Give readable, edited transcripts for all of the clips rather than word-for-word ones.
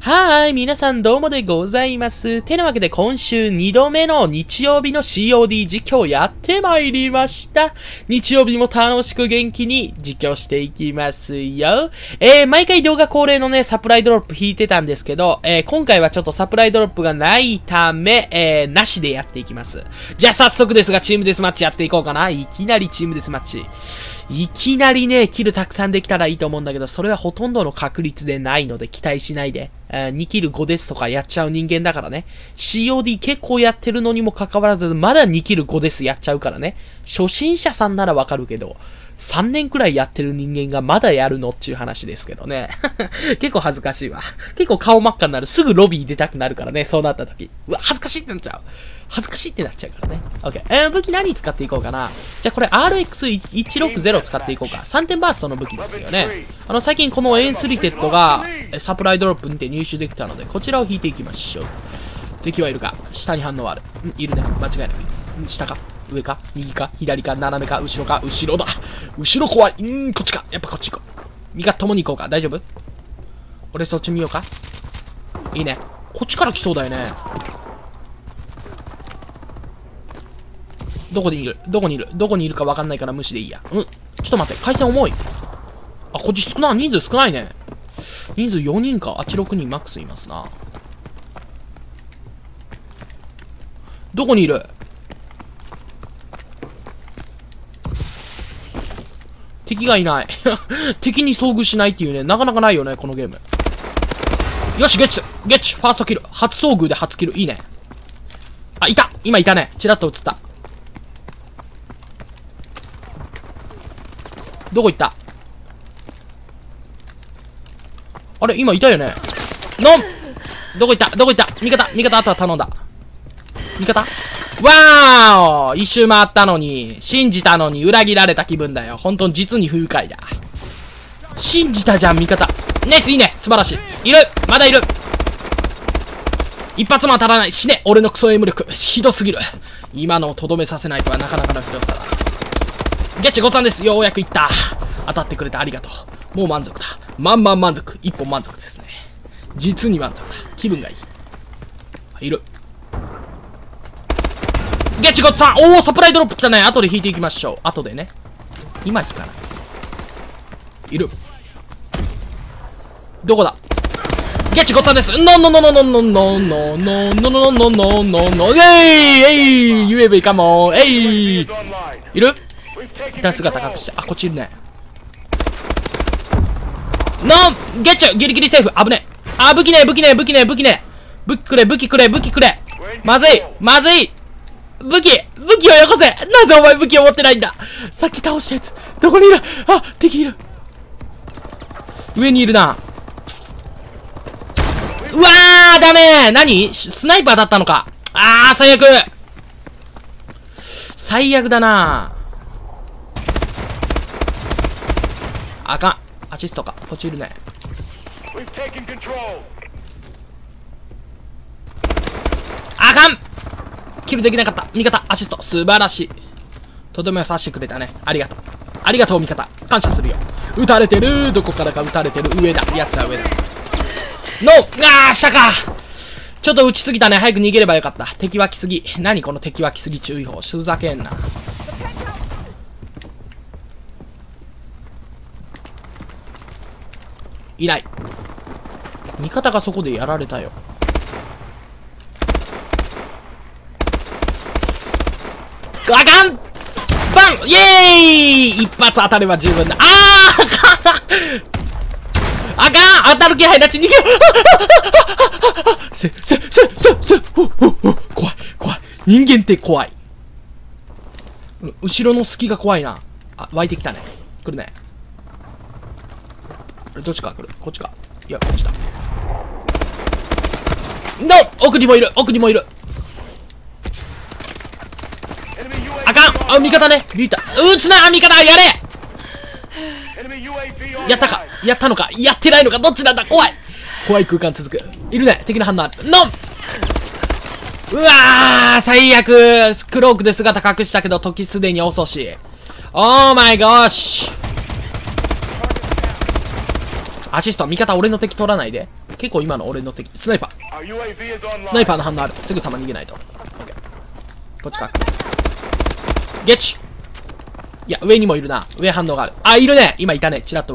はーい、皆さんどうもでございます。てなわけで今週2度目の日曜日の COD 実況やってまいりました。日曜日も楽しく元気に実況していきますよ。毎回動画恒例のね、サプライドロップ引いてたんですけど、今回はちょっとサプライドロップがないため、なしでやっていきます。じゃあ早速ですが、チームデスマッチやっていこうかな。いきなりチームデスマッチ。いきなりね、キルたくさんできたらいいと思うんだけど、それはほとんどの確率でないので期待しないで。2キル5ですとかやっちゃう人間だからね。COD 結構やってるのにもかかわらず、まだ2キル5ですやっちゃうからね。初心者さんならわかるけど、3年くらいやってる人間がまだやるのっていう話ですけどね。結構恥ずかしいわ。結構顔真っ赤になる。すぐロビー出たくなるからね、そうなった時。うわ、恥ずかしいってなっちゃう。恥ずかしいってなっちゃうからね。OK。武器何使っていこうかな。じゃあこれ RX160 使っていこうか。3点バーストの武器ですよね。最近このエンスリテッドがサプライドロップにて入手できたので、こちらを引いていきましょう。敵はいるか？下に反応ある。いるね。間違いない。下か？上か右か左か斜めか後ろか後ろだ。後ろ怖い。こっちか。やっぱこっち行こう。右か共に行こうか。大丈夫？俺そっち見ようか。いいね。こっちから来そうだよね。どこにいるどこにいるどこにいるか分かんないから無視でいいや。ちょっと待って。回線重い。あ、こっち少ない。人数少ないね。人数4人か。あっち6人マックスいますな。どこにいる？敵がいない。敵に遭遇しないっていうね、なかなかないよね、このゲーム。よし、ゲッチファーストキル。初遭遇で初キル。いいね。あ、いた今いたね。チラッと映った。どこ行った？あれ今いたよね。どこ行った味方あとは頼んだ。味方わーお一周回ったのに、信じたのに裏切られた気分だよ。本当に実に不愉快だ。信じたじゃん、味方。ナイス、いいね。素晴らしい。いるまだいる。一発も当たらない。死ね俺のクソエム力。ひどすぎる。今のをとどめさせないとはなかなかのひどさだ。ゲッチ5-3です。ようやくいった。当たってくれてありがとう。もう満足だ。満足。一本満足ですね。実に満足だ。気分がいい。いる。ゲッチ5-3。おー、サプライドロップ来たね。後で引いていきましょう。後でね。今引かない。いる。どこだ？ゲッチ5-3です。UAV カモン。いる？一旦姿隠して。あ、こっちいるね。ゲッチュギリギリセーフ。危ねえ。あ、武器ね。武器くれ。まずい。武器をよこせ。なぜお前武器を持ってないんだ。さっき倒したやつ。どこにいる？あ、敵いる。上にいるな。うわー、ダメ。何？スナイパーだったのか。あー、最悪だな。あかん。アシストか。こっちいるね。あかん。キルできなかった。味方、アシスト。素晴らしい。とどめを刺してくれたね。ありがとう、味方。感謝するよ。撃たれてる。どこからか撃たれてる。上だ。やつは上だ。下か。ちょっと撃ちすぎたね。早く逃げればよかった。敵は来すぎ。何この敵は来すぎ注意報。ふざけんな。いない。味方がそこでやられたよ。あかんバンイエーイ一発当たれば十分だ。あかん当たる気配なし逃げよ怖い。人間って怖い。後ろの隙が怖いな。あ、湧いてきたね。来るね。どっちか来る。こっちか。いや、こっちだ。奥にもいる。あかん。あ、味方ね。撃つな、味方。やれ。やったのかやってないのか。どっちなんだ。怖い空間続く。いるね。敵の反応ある。うわー、最悪。クロークで姿隠したけど時すでに遅し。オーマイゴーシュ。アシスト、味方俺の敵取らないで。 結構今の俺の敵。スナイパー。スナイパーの反応ある。すぐさま逃げないと。オッケー。こっちか。ゲッチ。いや、上にもいるな。上反応がある。あ、いるね。今いたね。チラッと映った。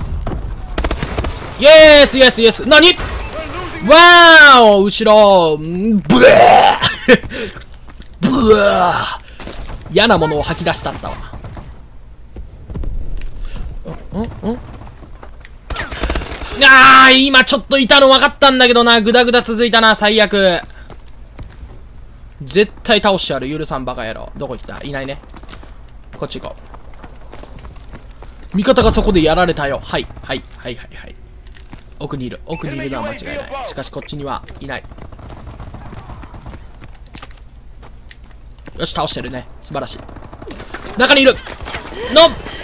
イエースイエスイエス。何？わーお、後ろ。ブエーブワー。嫌なものを吐き出したったわ。今ちょっといたの分かったんだけどな。グダグダ続いたな。最悪。絶対倒してやる。許さんバカ野郎。どこ行った？いないね。こっち行こう。味方がそこでやられたよ。はい。はい。はい。はい。はい。奥にいる。奥にいるのは間違いない。しかしこっちにはいない。よし、倒してるね。素晴らしい。中にいるの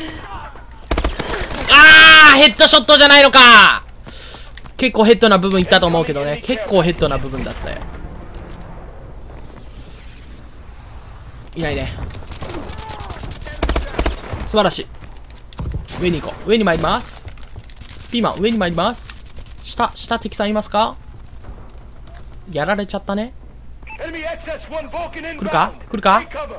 ヘッドショットじゃないのか。結構ヘッドな部分いったと思うけどね。結構ヘッドな部分だったよ。いないね。素晴らしい。上に行こう。上に参ります。ピーマン、上に参ります。下敵さんいますか？やられちゃったね。来るか？来るか？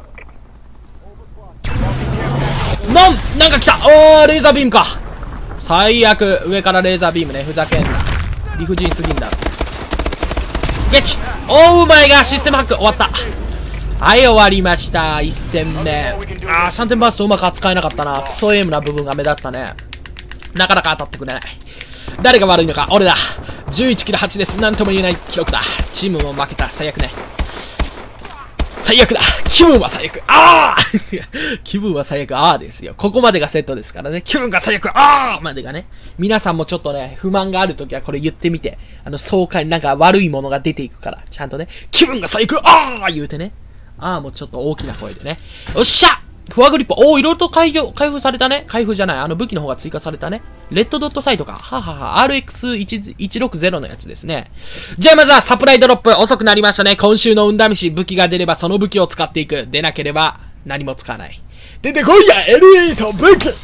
なんか来た。おー、レーザービームか。最悪。上からレーザービームね。ふざけんな。理不尽すぎんだろ。ゲッチ。おー、うまいがシステムハック。終わった。はい、終わりました。1戦目。3点バーストうまく扱えなかったな。クソエイムな部分が目立ったね。なかなか当たってくれない。誰が悪いのか。俺だ。11キル8です。なんとも言えない記録だ。チームも負けた。最悪ね。最悪だ。気分は最悪。気分は最悪。ですよ。ここまでがセットですからね。気分が最悪。までがね。皆さんもちょっとね、不満があるときはこれ言ってみて。爽快になんか悪いものが出ていくから。ちゃんとね。気分が最悪。言うてね。もうちょっと大きな声でね。よっしゃフォアグリップ。いろいろと開封されたね。開封じゃない。武器の方が追加されたね。レッドドットサイトか。RX160 のやつですね。じゃあまずはサプライドロップ。遅くなりましたね。今週の運試し。武器が出ればその武器を使っていく。出なければ何も使わない。出てこいやエリート武器。違う。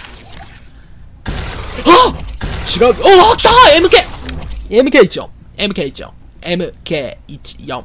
来た MK14。MK14。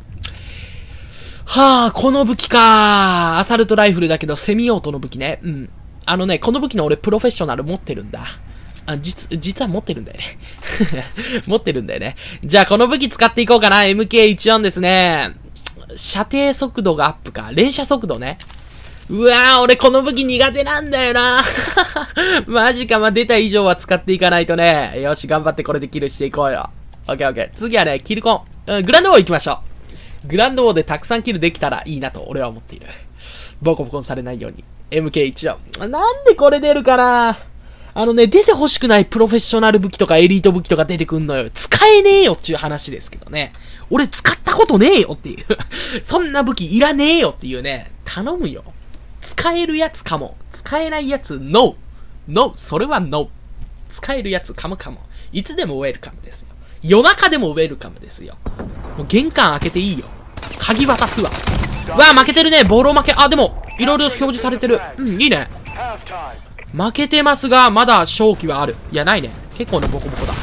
この武器か。アサルトライフルだけど、セミオートの武器ね。この武器の俺、プロフェッショナル持ってるんだ。実は持ってるんだよね。持ってるんだよね。じゃあ、この武器使っていこうかな。MK14 ですね。射程速度がアップか。連射速度ね。うわー、俺この武器苦手なんだよな。マジか、出た以上は使っていかないとね。よし、頑張ってこれでキルしていこうよ。オッケーオッケー。次はね、キルコン。グランドウォー行きましょう。グランドウォーでたくさんキルできたらいいなと俺は思っている。ボコボコにされないように。MK14。なんでこれ出るかな。出てほしくないプロフェッショナル武器とかエリート武器とか出てくんのよ。使えねえよっていう話ですけどね。俺使ったことねえよっていう。そんな武器いらねえよっていうね。頼むよ。使えるやつかも。使えないやつ、NO。NO。それは NO。使えるやつかも。いつでもウェルカムですよ。夜中でもウェルカムですよ。もう玄関開けていいよ。鍵渡すわ。負けてるね。ボロ負け。でも、いろいろ表示されてる。いいね。負けてますが、まだ勝機はある。いや、ないね。結構なボコボコだ。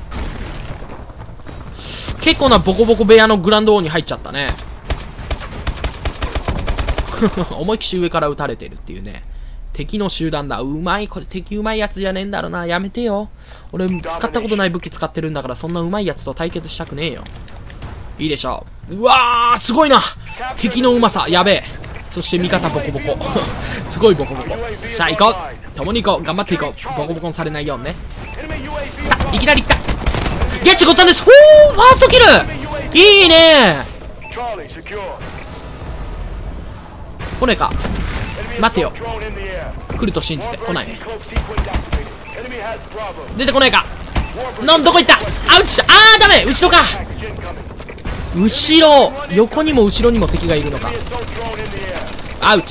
結構なボコボコ部屋のグランド王に入っちゃったね。思いっきし上から撃たれてるっていうね。敵の集団だ。うまい。これ敵うまいやつじゃねえんだろうな。やめてよ。俺、使ったことない武器使ってるんだから、そんなうまいやつと対決したくねえよ。いいでしょう。うわー、すごいな。敵のうまさ。やべえ。そして味方ボコボコ。すごいボコボコ。さあ、行こう。共に行こう。頑張っていこう。ボコボコにされないようにね。いきなり来た。ゲッチゴッタンです。ファーストキルいいね。来ねえか。待ってよ。来ると信じて。来ないね。出てこないか。どこ行った。うちだ。ダメ。後ろか。後ろ。横にも後ろにも敵がいるのか。アウチ。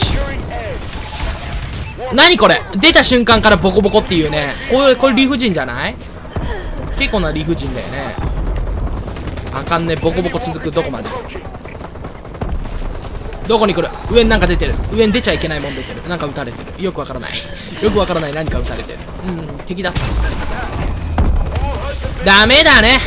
何これ。出た瞬間からボコボコっていうね。これ理不尽じゃない？結構な理不尽だよね。あかんね。ボコボコ続く。どこまで。どこに来る。上になんか出てる。上に出ちゃいけないもん出てる。なんか撃たれてる。よくわからない。よくわからない何か撃たれてる。敵だった。 ダメだね。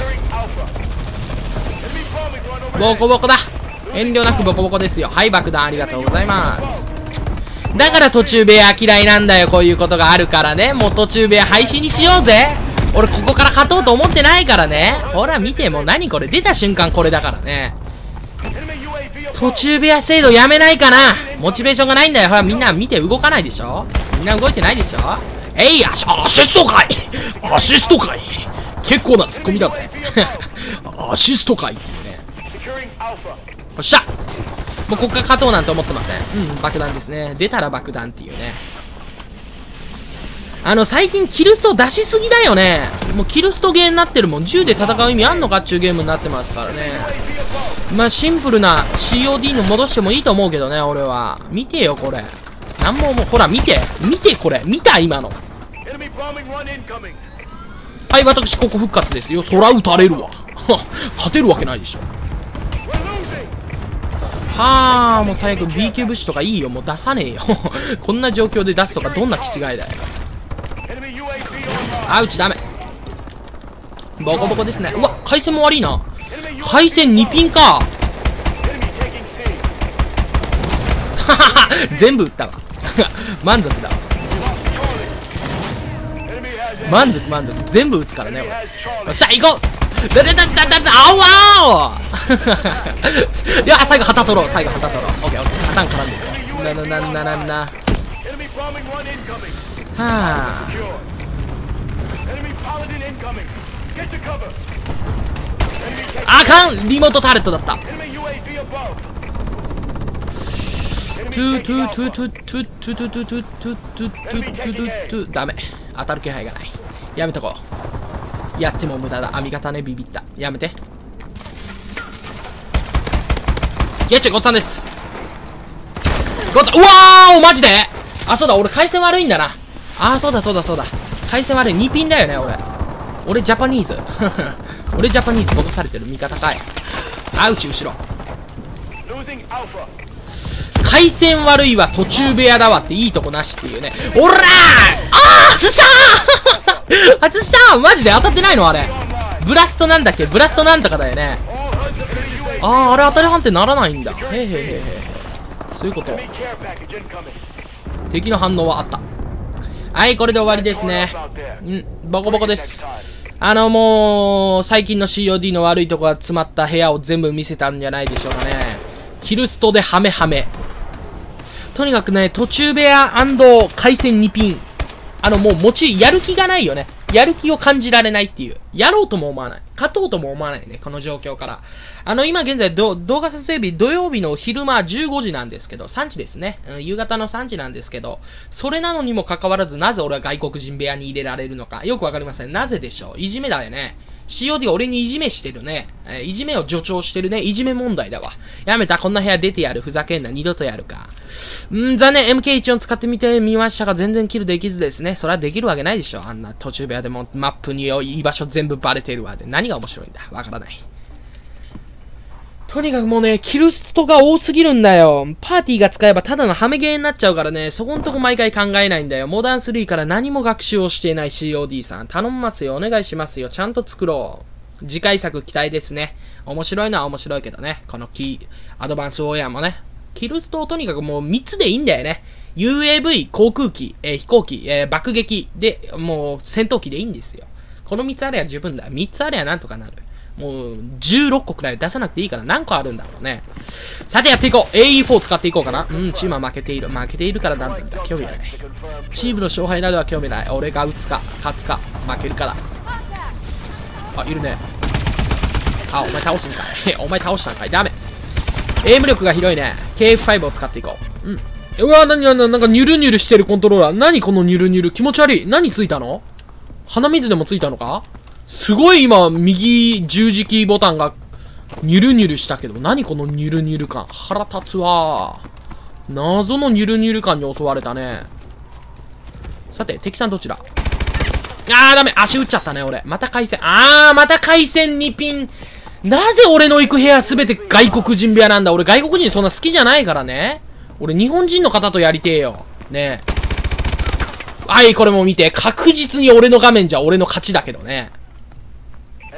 ボコボコだ。遠慮なくボコボコですよ。はい、爆弾ありがとうございます。だから途中部屋嫌いなんだよ。こういうことがあるからね。もう途中部屋廃止にしようぜ。俺ここから勝とうと思ってないからね。ほら見て、もう何これ。出た瞬間これだからね。途中部屋制度やめないかな。モチベーションがないんだよ。ほらみんな見て、動かないでしょ。みんな動いてないでしょ。アシストかいアシストかい結構なツッコミだぜ。アシストかいっていうね。よっしゃ、もうこっから勝とうなんて思ってません。爆弾ですね。出たら爆弾っていうね。最近キルスト出しすぎだよね。もうキルストゲーになってるもん。銃で戦う意味あんのかっちゅうゲームになってますからね。まあシンプルな COD の戻してもいいと思うけどね、俺は。見てよこれ。なんももう、ほら見てこれ。見た今の。はい、私ここ復活ですよ。そら撃たれるわ。勝てるわけないでしょ。はあ、もう最悪 B 級物資とかいいよ。もう出さねえよ。こんな状況で出すとかどんな気違いだよ。あ、うちダメ。ボコボコですね。うわ、回線も悪いな。回線2ピンか。全部撃ったわ。満足だわ。満足。全部撃つからね、俺。よっしゃ、行こう。あわーいや、最後旗取ろう。オッケー。旗絡んでる。はあ。あかん、リモートターレットだった。ダメ。当たる気配がない。やめとこう。やっても無駄だ。網型ね、ビビった。やめて。ゲッチェごっつぁんです。うわー、マジで。あ、そうだ、俺回線悪いんだな。あ、そうだ。回線悪い。2ピンだよね、俺ジャパニーズ。俺ジャパニーズボコされてる。味方かい。あ、うち後ろ。回線悪いわ、途中部屋だわっていいとこなしっていうね。おらー、外したマジで当たってないのあれ。ブラストなんだっけ、ブラストなんとかだよね。あれ当たり判定ならないんだ。そういうこと。敵の反応はあった。はい、これで終わりですね。ボコボコです。もう、最近の COD の悪いとこが詰まった部屋を全部見せたんじゃないでしょうかね。キルストでハメ。とにかくね、途中部屋&回線2ピン。もうやる気がないよね。やる気を感じられないっていう。やろうとも思わない。勝とうとも思わないね。この状況から。今現在動画撮影日、土曜日の昼間15時なんですけど、3時ですね。夕方の3時なんですけど、それなのにもかかわらず、なぜ俺は外国人部屋に入れられるのか、よくわかりません。なぜでしょう。いじめだよね。COD が俺にいじめしてるね。いじめを助長してるね。いじめ問題だわ。やめた。こんな部屋出てやる。ふざけんな。二度とやるか。残念。MK14 使ってみてみましたが、全然キルできずですね。それはできるわけないでしょ。あんな途中部屋でもマップに居場所全部バレてるわ。で、何が面白いんだ。わからない。とにかくもうね、キルストが多すぎるんだよ。パーティーが使えばただのハメゲーになっちゃうからね、そこんとこ毎回考えないんだよ。モダン3から何も学習をしていない COD さん。頼みますよ。お願いしますよ。ちゃんと作ろう。次回作期待ですね。面白いのは面白いけどね。このアドバンスウォーヤーもね。キルストをとにかくもう3つでいいんだよね。UAV、航空機、飛行機、爆撃で、もう戦闘機でいいんですよ。この3つあれば十分だ。3つあればなんとかなる。もう、16個くらい出さなくていいから何個あるんだろうね。さてやっていこう。AE4 使っていこうかな。チームは負けている。負けているからなんだんだ。興味ない。チームの勝敗などは興味ない。俺が打つか、勝つか、負けるから。あ、いるね。あ、お前倒すんかい。お前倒したんかい。ダメ。エイム力が広いね。KF5 を使っていこう。うわ、なんかニュルニュルしてるコントローラー。何このニュルニュル。気持ち悪い。何ついたの？鼻水でもついたのか？すごい今、右十字キーボタンがニュルニュルしたけど、何このニュルニュル感。腹立つわー。謎のニュルニュル感に襲われたね。さて、敵さんどちら？ダメ。足打っちゃったね、俺。また回線。また回線2ピン。なぜ俺の行く部屋すべて外国人部屋なんだ。俺外国人そんな好きじゃないからね。俺日本人の方とやりてえよ。ねえ。はい、これも見て。確実に俺の画面じゃ俺の勝ちだけどね。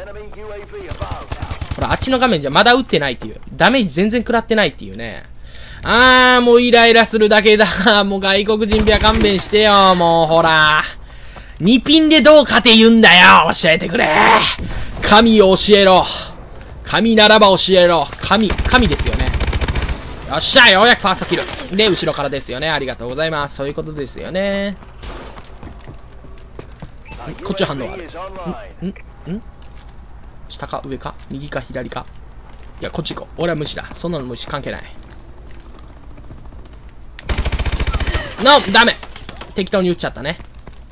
ほら、あっちの画面じゃまだ撃ってないっていう。ダメージ全然食らってないっていうね。もうイライラするだけだ。もう外国人ビア勘弁してよ。もうほら。2ピンでどう勝て言うんだよ。教えてくれ。神を教えろ。神ならば教えろ。神ですよね。よっしゃ、ようやくファーストキル。で、後ろからですよね。ありがとうございます。そういうことですよね。こっち反応ある。下か上か右か左か。いや、こっち行こう。俺は無視だ。そんなの無視関係ない。ダメ。適当に撃っちゃったね。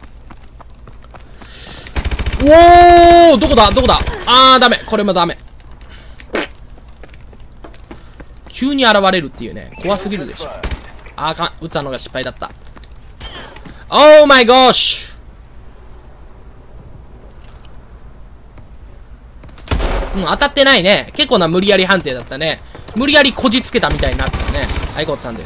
おー、どこだダメ。これもダメ。急に現れるっていうね。怖すぎるでしょ。あかん。撃ったのが失敗だった。Oh my gosh! 当たってないね。結構な無理やり判定だったね。無理やりこじつけたみたいになってたね。はい、ゴッツさんです。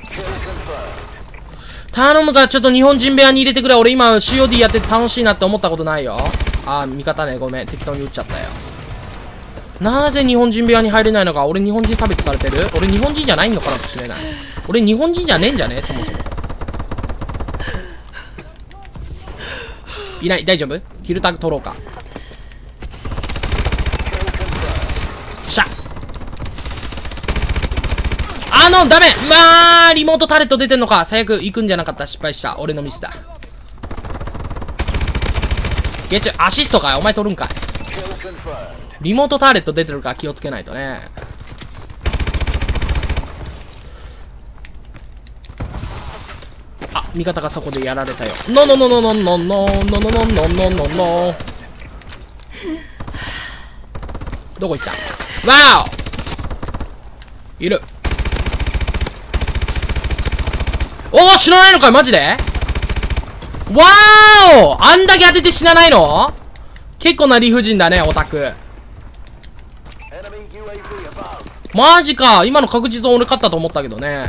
頼むから、ちょっと日本人部屋に入れてくれ。俺今 COD やってて楽しいなって思ったことないよ。味方ね。ごめん。適当に撃っちゃったよ。なぜ日本人部屋に入れないのか。俺日本人差別されてる？俺日本人じゃないのかもしれない。俺日本人じゃねえんじゃね？そもそも。いない。大丈夫？キルタグ取ろうか。しゃ。ダメ。リモートタレット出てんのか。最悪行くんじゃなかった。失敗した。俺のミスだ。ゲッチュ、アシストかい。お前取るんかい。リモートターレット出てるから気をつけないとね。味方がそこでやられたよ。ノノノノノノノノノノノノノノ。どこ行った？わお！いる。死なないのかいマジで？わーお！あんだけ当てて死なないの？結構な理不尽だね、オタク。マジか。今の確実に俺勝ったと思ったけどね。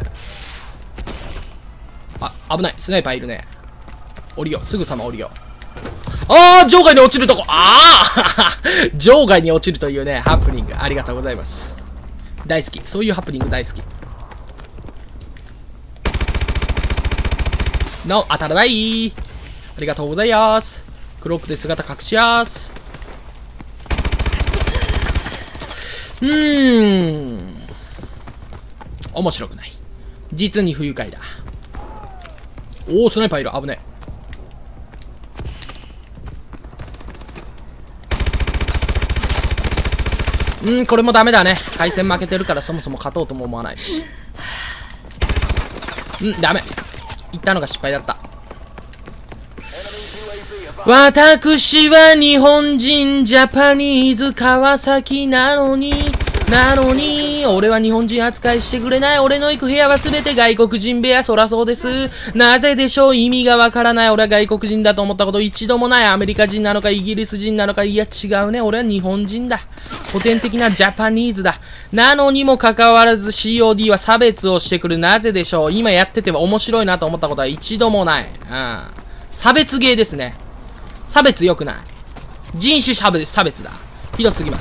危ない。スナイパーいるね。降りよう。すぐさま降りよう。場外に落ちるとこ。場外に落ちるというね、ハプニング。ありがとうございます。大好き。そういうハプニング大好き。当たらない。ありがとうございます。クロックで姿隠しやす。面白くない。実に不愉快だ。スナイパーいる。危ねえ。これもダメだね。回戦負けてるからそもそも勝とうとも思わないし。ダメ。言ったのが失敗だった。私は日本人、ジャパニーズ、川崎なのに、俺は日本人扱いしてくれない。俺の行く部屋はすべて外国人部屋。そらそうです。なぜでしょう？意味がわからない。俺は外国人だと思ったこと一度もない。アメリカ人なのか、イギリス人なのか。いや違うね。俺は日本人だ。古典的なジャパニーズだ。なのにもかかわらず COD は差別をしてくる。なぜでしょう？今やってて面白いなと思ったことは一度もない。差別芸ですね。差別良くない。人種差別だ。ひどすぎます。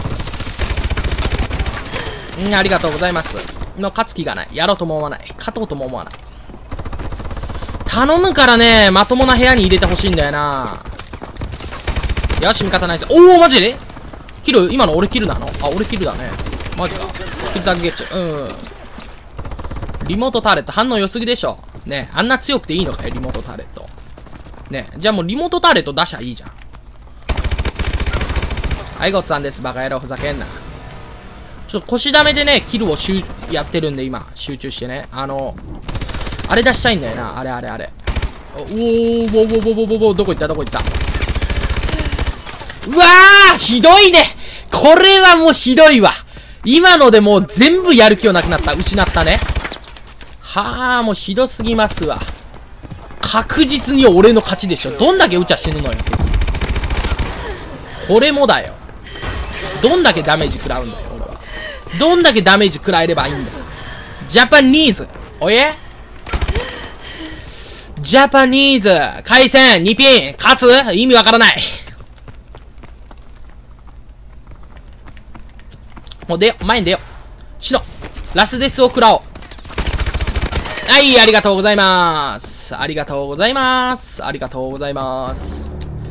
ありがとうございます。勝つ気がない。やろうとも思わない。勝とうとも思わない。頼むからね、まともな部屋に入れてほしいんだよな。よし、味方ないです。マジでキル今の俺キルなの？俺キルだね。マジか。キルタグゲッチュ。リモートターレット反応良すぎでしょ。ねあんな強くていいのかよ、リモートターレット。ねじゃあもうリモートターレット出しゃいいじゃん。はい、ごっつぁんです。バカ野郎、ふざけんな。ちょっと腰ダメでね、キルをやってるんで今、集中してね。あれ出したいんだよな。あれ。どこ行った？うわーひどいね。これはもうひどいわ。今のでもう全部やる気をなくなった。失ったね。もうひどすぎますわ。確実に俺の勝ちでしょ。どんだけ撃ちゃ死ぬのよ。これもだよ。どんだけダメージ食らうんだよ、俺は。どんだけダメージ食らえればいいんだよ。ジャパニーズ。おいジャパニーズ。回戦2ピン。勝つ意味わからない。 もう出よ。前に出よ。シノ。ラスデスを食らおう。はい、ありがとうございます。ありがとうございます。ありがとうございます。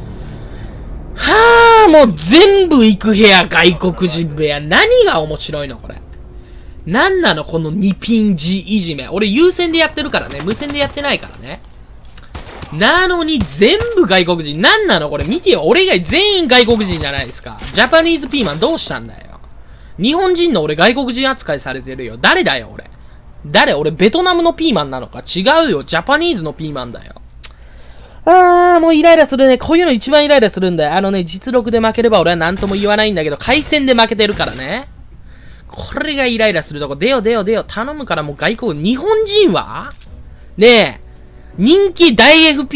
はぁ、もう全部行く部屋、外国人部屋。何が面白いのこれ。なんなのこの2ピン字いじめ。俺優先でやってるからね。無線でやってないからね。なのに全部外国人。なんなのこれ見てよ。俺以外全員外国人じゃないですか。ジャパニーズピーマンどうしたんだよ。日本人の俺外国人扱いされてるよ。誰だよ俺。俺ベトナムのピーマンなのか。違うよ。ジャパニーズのピーマンだよ。もうイライラするね。こういうの一番イライラするんだよ。実力で負ければ俺は何とも言わないんだけど、回戦で負けてるからね。これがイライラするとこ。出よ。頼むからもう外国、日本人はねえ、人気の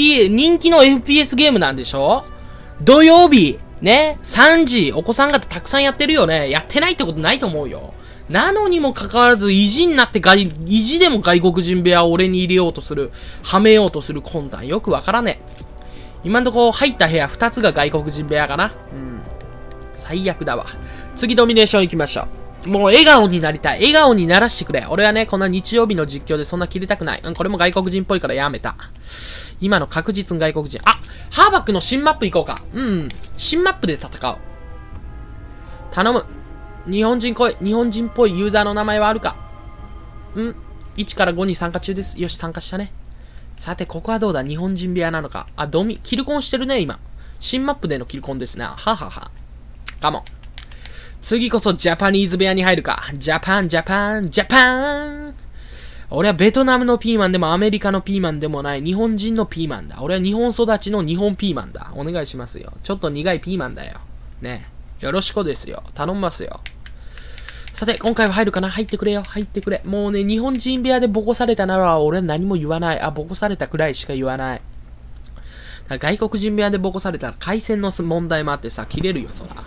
FPS ゲームなんでしょ？土曜日、ね、3時、お子さん方たくさんやってるよね。やってないってことないと思うよ。なのにもかかわらず、意地になって意地でも外国人部屋を俺に入れようとする、はめようとする魂胆。よくわからねえ。今んとこ入った部屋2つが外国人部屋かな。最悪だわ。次ドミネーション行きましょう。もう笑顔になりたい。笑顔にならしてくれ。俺はね、こんな日曜日の実況でそんな切れたくない。これも外国人っぽいからやめた。今の確実に外国人。ハーバックの新マップ行こうか。新マップで戦おう。頼む。日本人っぽいユーザーの名前はあるか。1から5に参加中です。よし、参加したね。さて、ここはどうだ？日本人部屋なのか。キルコンしてるね、今。新マップでのキルコンですな。ははは。カモン。次こそジャパニーズ部屋に入るか。ジャパン。俺はベトナムのピーマンでもアメリカのピーマンでもない日本人のピーマンだ。俺は日本育ちの日本ピーマンだ。お願いしますよ。ちょっと苦いピーマンだよ。ね。よろしくですよ。頼みますよ。さて、今回は入るかな？入ってくれよ。入ってくれ。もうね、日本人部屋でボコされたなら俺は何も言わない。ボコされたくらいしか言わない。外国人部屋でボコされたら回線の問題もあってさ、切れるよ、そら。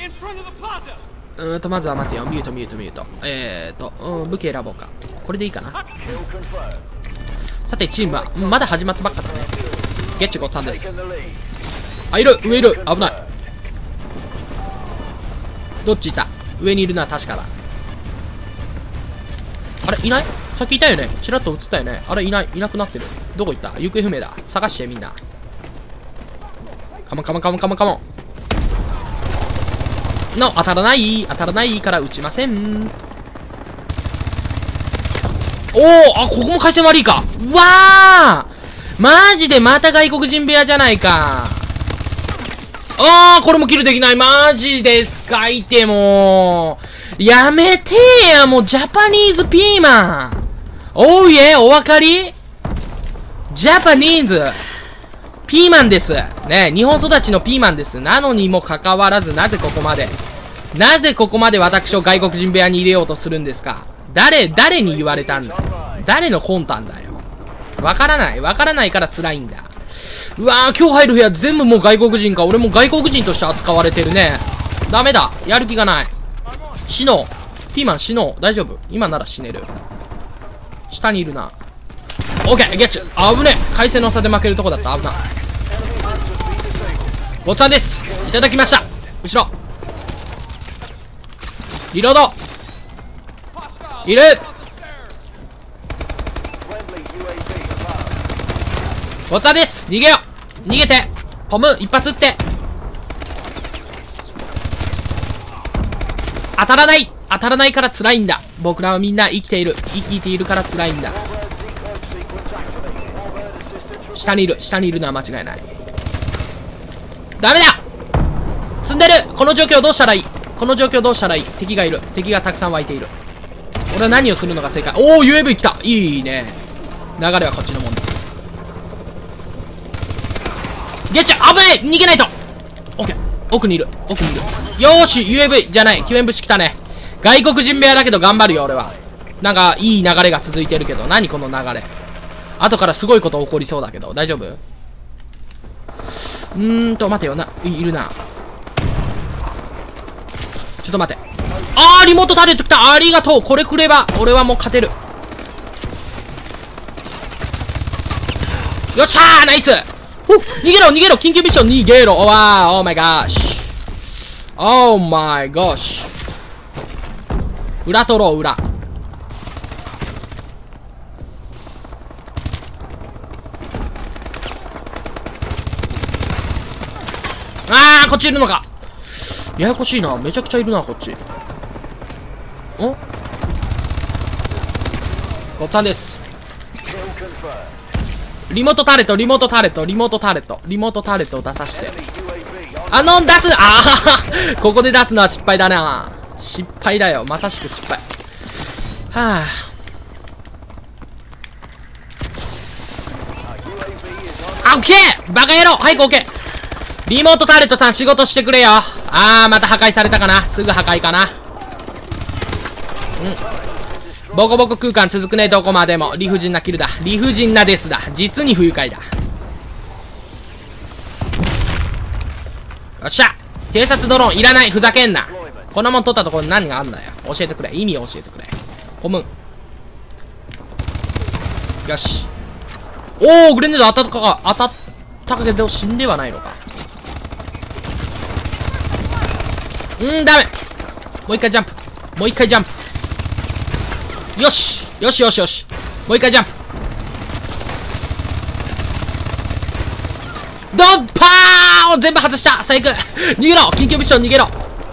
まずは待てよ。ミュート。武器選ぼうか。これでいいかな。さて、チームは、まだ始まったばっかだね。ゲッチュ5ターンです。上いる。危ない。どっちいた？上にいるな、確かだ。あれいない？さっきいたよね。ちらっと映ったよね。あれいなくなってる。どこ行った？行方不明だ。探してみんな。カモン。当たらないから撃ちません。ここも回線悪いか。うわーマジでまた外国人部屋じゃないか。これもキルできない。マジですか。いてもやめてや。もうジャパニーズピーマン。お分かり？ジャパニーズピーマンです。ね、日本育ちのピーマンです。なのにもかかわらず、なぜここまで私を外国人部屋に入れようとするんですか？誰に言われたんだよ。誰の魂胆だよ。わからないから辛いんだ。うわー、今日入る部屋全部もう外国人か。俺も外国人として扱われてるね。ダメだ。やる気がない。死のう。ピーマン死のう。大丈夫。今なら死ねる。下にいるな。オッケー、ゲッチュ。危ねえ。回線の差で負けるとこだった。危な。ごっつぁんです。いただきました。後ろ。リロード。いる。ごっつぁんです。逃げよ。逃げて。ポム、一発撃って。当たらないから辛いんだ。僕らはみんな生きているから辛いんだ。下にいるのは間違いない。ダメだ。積んでる。この状況どうしたらいい？敵がいる。敵がたくさん湧いている。俺は何をするのが正解。UAV 来た。いいね。流れはこっちのもんだ。ゲッチャ危ない。逃げないと。オッケー。奥にいる。よーし UAV じゃない。救援物資来たね。外国人部屋だけど頑張るよ俺は。なんかいい流れが続いてるけど。何この流れ。後からすごいこと起こりそうだけど大丈夫？待てよな。いるな。ちょっと待って。リモートターゲット来た。ありがとう。これくれば俺はもう勝てる。よっしゃーナイス。逃げろ緊急ミッション逃げろ。オーマイガーシュ。 裏取ろう、裏。あー、こっちいるのか。ややこしいな。めちゃくちゃいるな、こっち。お、ごっつぁんです。リモートタレット、リモートタレット、リモートタレット、リモートタレットを出さして。出す。ああここで出すのは失敗だな。失敗だよ。まさしく失敗。はあ。オッケーバカ野郎はい、オッケー。リモートタレットさん仕事してくれよ。あー、また破壊されたかな。すぐ破壊かな。ボコボコ空間続くね、どこまでも。理不尽なキルだ。理不尽なデスだ。実に不愉快だ。よっしゃ偵察ドローンいらない。ふざけんな。こんなもん取ったところに何があんだよ。教えてくれ。意味を教えてくれ。ホムン。よし。おー、グレネード当たったけど死んではないのか。ダメ。もう一回ジャンプ。もう一回ジャンプ。よしよしよしよし。もう一回ジャンプ。ドンパーン全部外した。最悪。逃げろ。緊急ミッション逃げろ。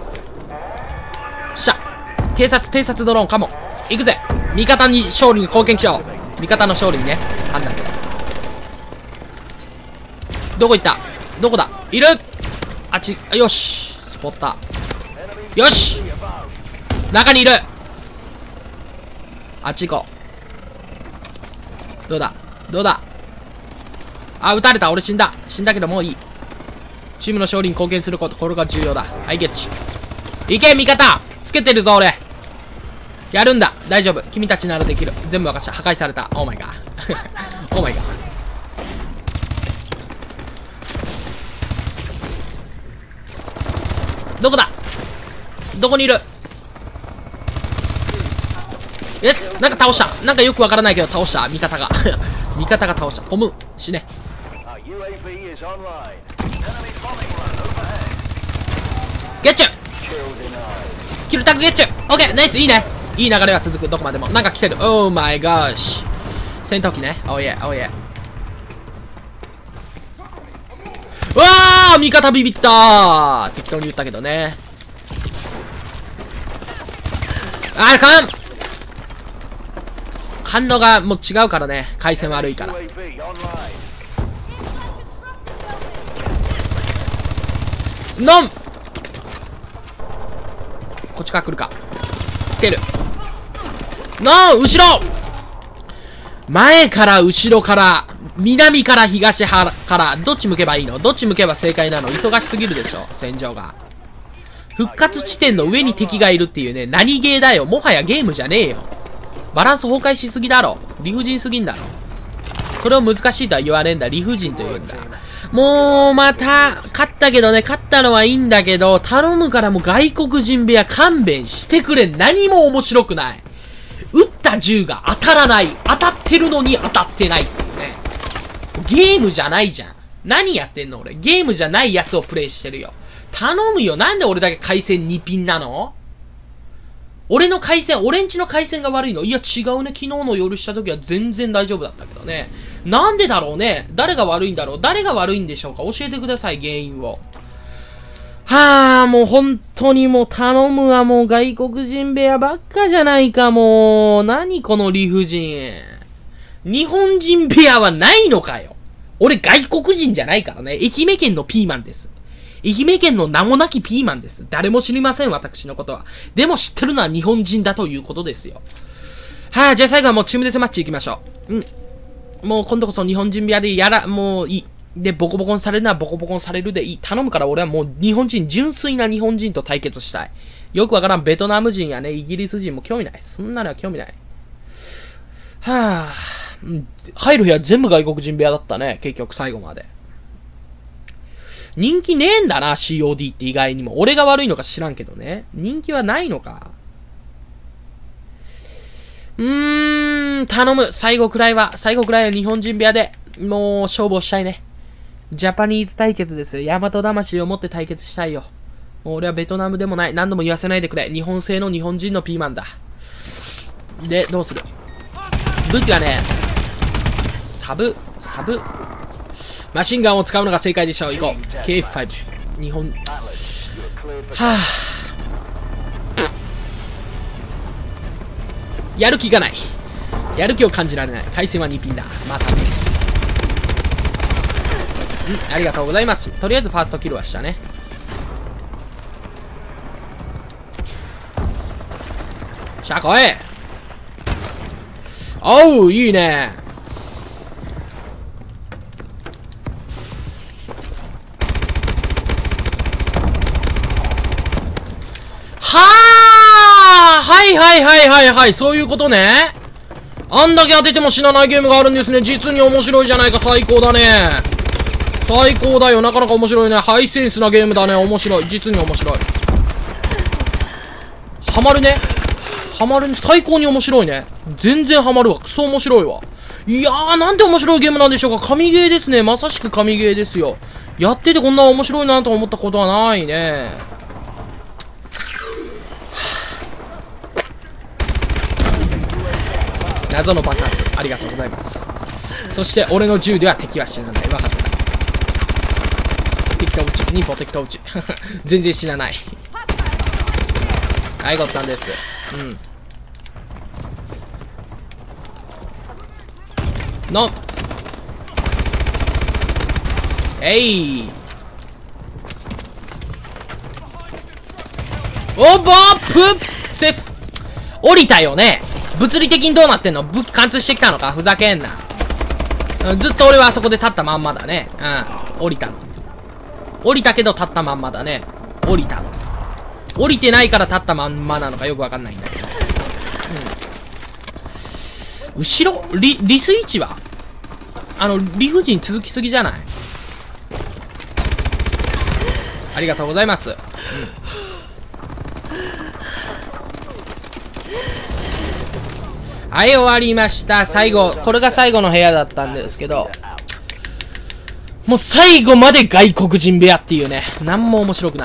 しゃ。偵察ドローンかも。行くぜ。味方に勝利に貢献しよう。味方の勝利にね。判断。どこ行った？どこだ？いる？あっち。よし。スポッター。よし！中にいる！あっち行こう。どうだ？どうだ？あ、撃たれた。俺死んだ。死んだけどもういい。チームの勝利に貢献すること、これが重要だ。はい、ゲッチ。いけ、味方！つけてるぞ、俺。やるんだ。大丈夫。君たちならできる。全部分かった。破壊された。オーマイガー。オーマイガー。どこだ？どこにいる？イエス！なんか倒した。なんかよくわからないけど倒した。味方が。味方が倒した。ホム。死ね。ゲッチュ！キルタクゲッチュ！オッケー！ナイス！いいね！いい流れが続く。どこまでも。なんか来てる。オーマイガーシ。戦闘機ね。おいえ、おいえ。うわー！味方ビビったー！適当に言ったけどね。あかん！反応がもう違うからね。回線悪いから。ノン！こっちから来るか。来てる。ノン！後ろ！前から後ろから、南から東から、どっち向けばいいの？どっち向けば正解なの？忙しすぎるでしょ、戦場が。復活地点の上に敵がいるっていうね、何ゲーだよ。もはやゲームじゃねえよ。バランス崩壊しすぎだろ。理不尽すぎんだろ。これを難しいとは言わねえんだ。理不尽と言うんだ。もう、また、勝ったけどね、勝ったのはいいんだけど、頼むからもう外国人部屋勘弁してくれ。何も面白くない。撃った銃が当たらない。当たってるのに当たってないっていうね。ゲームじゃないじゃん。何やってんの俺。ゲームじゃないやつをプレイしてるよ。頼むよ。なんで俺だけ回線2ピンなの？俺の回線、俺んちの回線が悪いの？いや違うね。昨日の夜した時は全然大丈夫だったけどね。なんでだろうね。誰が悪いんだろう。誰が悪いんでしょうか。教えてください、原因を。はあ、もう本当にもう頼むわ。もう外国人部屋ばっかじゃないか。もう何この理不尽。日本人部屋はないのかよ。俺外国人じゃないからね。愛媛県のピーマンです。愛媛県の名もなきピーマンです。誰も知りません、私のことは。でも知ってるのは日本人だということですよ。はい、じゃあ最後はもうチームデスマッチ行きましょう。もう今度こそ日本人部屋でもういい。で、ボコボコにされるのはボコボコにされるでいい。頼むから俺はもう日本人、純粋な日本人と対決したい。よくわからんベトナム人やね、イギリス人も興味ない。そんなのは興味ない。はぁ、入る部屋全部外国人部屋だったね、結局最後まで。人気ねえんだな、COD って意外にも。俺が悪いのか知らんけどね。人気はないのか。頼む。最後くらいは日本人部屋で、もう勝負をしたいね。ジャパニーズ対決ですよ。大和魂を持って対決したいよ。 俺はベトナムでもない。何度も言わせないでくれ。日本製の日本人のピーマンだ。で、どうする？武器はね、サブ。マシンガンを使うのが正解でしょう。行こう。KF5。日本。はぁ。やる気がない。やる気を感じられない。回線は2ピンだ。またね。ありがとうございます。とりあえずファーストキルはしたね。しゃあ来い。おう、いいね。はい、そういうことね。あんだけ当てても死なないゲームがあるんですね。実に面白いじゃないか。最高だね。最高だよ。なかなか面白いね。ハイセンスなゲームだね。面白い。実に面白い。ハマるね。最高に面白いね。全然ハマるわ。クソ面白いわ。いやー、なんて面白いゲームなんでしょうか。神ゲーですね。まさしく神ゲーですよ。やっててこんな面白いなと思ったことはないね。謎の爆発、ありがとうございます。そして、俺の銃では敵は死なない。分かった。敵と撃ち、忍法敵と撃ち。全然死なない。はい、ごっつぁんです。おボップセフ降りたよね。物理的にどうなってんの？武器貫通してきたのか？ふざけんな。ずっと俺はあそこで立ったまんまだね。降りたの。降りたけど立ったまんまだね。降りたの。降りてないから立ったまんまなのかよくわかんないんだけど。後ろリス位置は理不尽続きすぎじゃない？ありがとうございます。はい、終わりました。最後、これが最後の部屋だったんですけど、もう最後まで外国人部屋っていうね、なんも面白くない。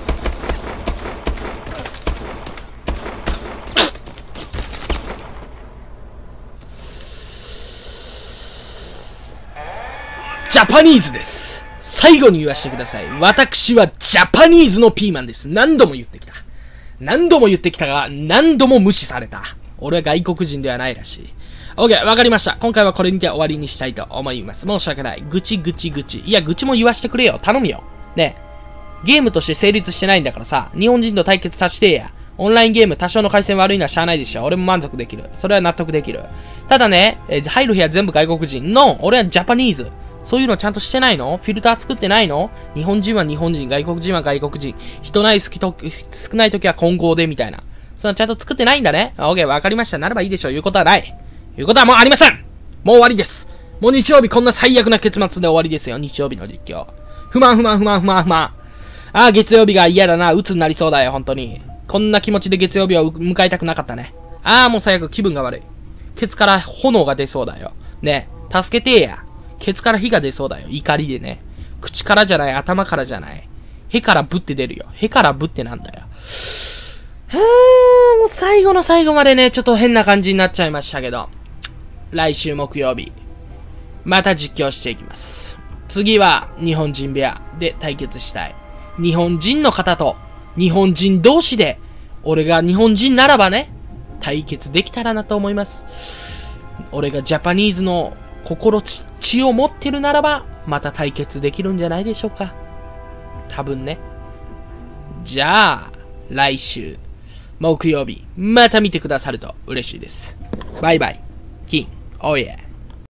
ジャパニーズです。最後に言わせてください。私はジャパニーズのピーマンです。何度も言ってきた。何度も言ってきたが、何度も無視された。俺は外国人ではないらしい。OK、わかりました。今回はこれにて終わりにしたいと思います。申し訳ない。愚痴。いや、愚痴も言わしてくれよ。頼むよ。ねえ。ゲームとして成立してないんだからさ、日本人と対決させてや。オンラインゲーム多少の回線悪いのはしゃあないでしょ。俺も満足できる。それは納得できる。ただね、入る部屋全部外国人。の、俺はジャパニーズ。そういうのちゃんとしてないの？フィルター作ってないの？日本人は日本人、外国人は外国人。人ない少ない時は混合でみたいな。そんなちゃんと作ってないんだね。オッケー、わかりました。ならばいいでしょう。言うことはない。言うことはもうありません。もう終わりです。もう日曜日こんな最悪な結末で終わりですよ。日曜日の実況。不満。ああ、月曜日が嫌だな。鬱になりそうだよ、本当に。こんな気持ちで月曜日を迎えたくなかったね。ああ、もう最悪気分が悪い。ケツから炎が出そうだよ。ねえ、助けてや。ケツから火が出そうだよ。怒りでね。口からじゃない、頭からじゃない。へからぶって出るよ。へからぶってなんだよ。もう最後の最後までね、ちょっと変な感じになっちゃいましたけど。来週木曜日、また実況していきます。次は日本人部屋で対決したい。日本人の方と日本人同士で、俺が日本人ならばね、対決できたらなと思います。俺がジャパニーズの心血を持ってるならば、また対決できるんじゃないでしょうか。多分ね。じゃあ、来週、木曜日、また見てくださると嬉しいです。バイバイ。金、おいえ。